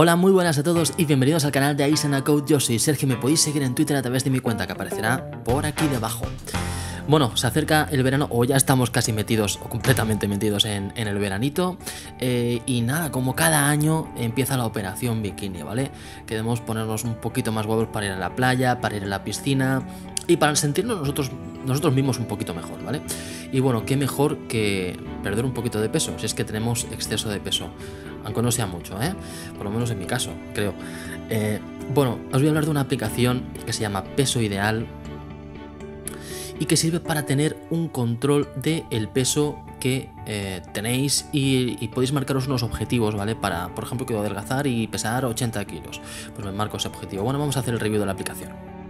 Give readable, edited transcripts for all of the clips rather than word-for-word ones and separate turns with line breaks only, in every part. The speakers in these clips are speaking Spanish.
Hola, muy buenas a todos y bienvenidos al canal de Aisena Code. Yo soy Sergio, me podéis seguir en Twitter a través de mi cuenta que aparecerá por aquí debajo. Bueno, se acerca el verano, o ya estamos casi metidos o completamente metidos en el veranito, y nada, como cada año empieza la operación bikini, ¿vale? Queremos ponernos un poquito más huevos para ir a la playa, para ir a la piscina y para sentirnos nosotros mismos un poquito mejor, ¿vale? Y bueno, qué mejor que perder un poquito de peso, si es que tenemos exceso de peso, aunque no sea mucho, por lo menos en mi caso, creo. Bueno, os voy a hablar de una aplicación que se llama Peso Ideal y que sirve para tener un control del peso que tenéis y podéis marcaros unos objetivos, ¿vale? Para, por ejemplo, quiero adelgazar y pesar 80 kilos. Pues me marco ese objetivo. Bueno, vamos a hacer el review de la aplicación.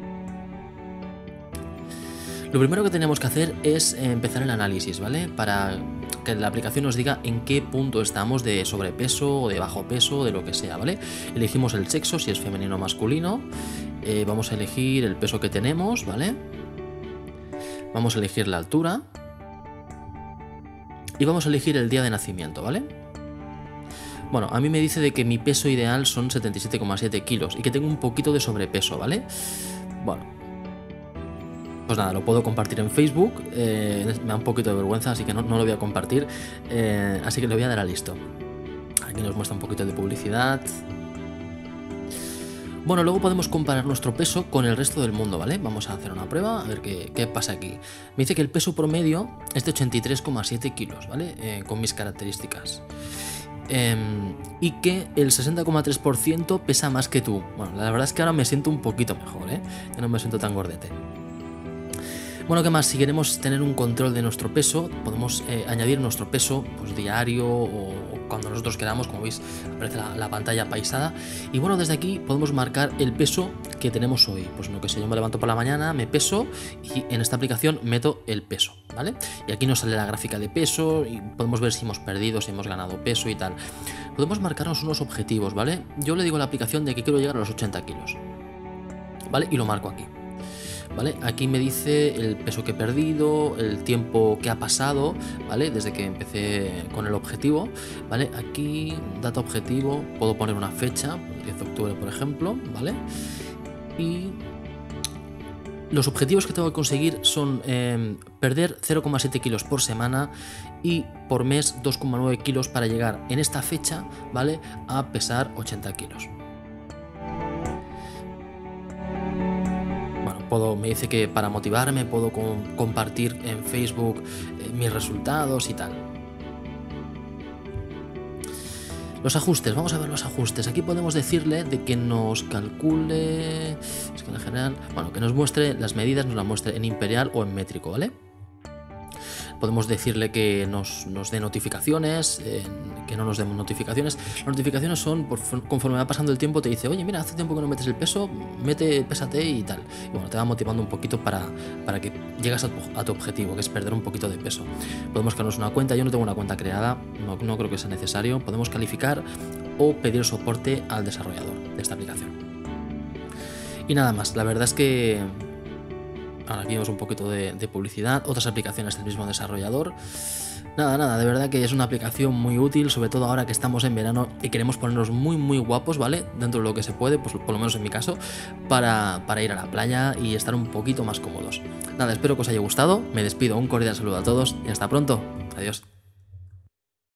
Lo primero que tenemos que hacer es empezar el análisis, ¿vale? Para que la aplicación nos diga en qué punto estamos de sobrepeso o de bajo peso o de lo que sea, ¿vale? Elegimos el sexo, si es femenino o masculino. Vamos a elegir el peso que tenemos, ¿vale? Vamos a elegir la altura y vamos a elegir el día de nacimiento, ¿vale? Bueno, a mí me dice de que mi peso ideal son 77,7 kilos y que tengo un poquito de sobrepeso, ¿vale? Bueno, pues nada, lo puedo compartir en Facebook, me da un poquito de vergüenza, así que no lo voy a compartir, así que le voy a dar a listo. Aquí nos muestra un poquito de publicidad. Bueno, luego podemos comparar nuestro peso con el resto del mundo, ¿vale? Vamos a hacer una prueba, a ver qué pasa aquí. Me dice que el peso promedio es de 83,7 kilos, ¿vale? Con mis características. Y que el 60,3% pesa más que tú. Bueno, la verdad es que ahora me siento un poquito mejor, Ya no me siento tan gordete. Bueno, ¿qué más? Si queremos tener un control de nuestro peso, podemos añadir nuestro peso pues, diario o cuando nosotros queramos, como veis aparece la pantalla paisada. Y bueno, desde aquí podemos marcar el peso que tenemos hoy. Pues no que sé, yo me levanto por la mañana, me peso y en esta aplicación meto el peso, ¿vale? Y aquí nos sale la gráfica de peso y podemos ver si hemos perdido, si hemos ganado peso y tal. Podemos marcarnos unos objetivos, ¿vale? Yo le digo a la aplicación de que quiero llegar a los 80 kilos, ¿vale? Y lo marco aquí. ¿Vale? Aquí me dice el peso que he perdido, el tiempo que ha pasado, ¿vale? Desde que empecé con el objetivo, ¿vale? Aquí, data objetivo, puedo poner una fecha, el 10 de octubre, por ejemplo, ¿vale? Y los objetivos que tengo que conseguir son perder 0,7 kilos por semana y por mes 2,9 kilos para llegar en esta fecha, ¿vale? A pesar 80 kilos. Me dice que para motivarme puedo compartir en Facebook mis resultados y tal. Los ajustes, vamos a ver los ajustes. Aquí podemos decirle de que nos calcule, es que en general, bueno, que nos muestre las medidas, nos las muestre en imperial o en métrico, ¿vale? Podemos decirle que nos dé notificaciones, que no nos dé notificaciones. Las notificaciones son, conforme va pasando el tiempo, te dice, oye, mira, hace tiempo que no metes el peso, pésate y tal. Y bueno, te va motivando un poquito para que llegas a tu objetivo, que es perder un poquito de peso. Podemos crearnos una cuenta, yo no tengo una cuenta creada, no creo que sea necesario. Podemos calificar o pedir soporte al desarrollador de esta aplicación. Y nada más, la verdad es que ahora aquí vemos un poquito de publicidad, otras aplicaciones del mismo desarrollador. Nada, de verdad que es una aplicación muy útil, sobre todo ahora que estamos en verano y queremos ponernos muy guapos, ¿vale? Dentro de lo que se puede, pues por lo menos en mi caso, para ir a la playa y estar un poquito más cómodos. Nada, espero que os haya gustado, me despido, un cordial saludo a todos y hasta pronto. Adiós.